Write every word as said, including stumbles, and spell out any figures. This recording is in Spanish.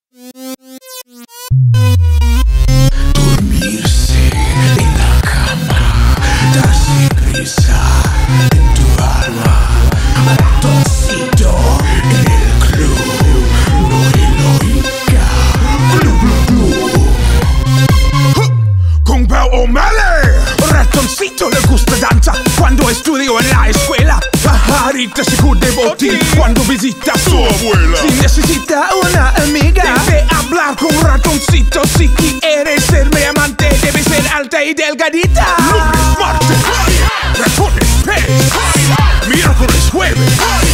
Dormirse en la cama, darse prisa en tu alma, ratoncito en el club, no heroica, club, club, club. Con Bell O'Malley, ratoncito le gusta danza cuando estudio en la escuela. Pajarita se cubre botín cuando visita a su abuela. Si necesita una amiga, debe hablar con un ratoncito. Si quieres ser mi amante, debe ser alta y delgadita. Lunes, martes, ratones, pez, miércoles, jueves,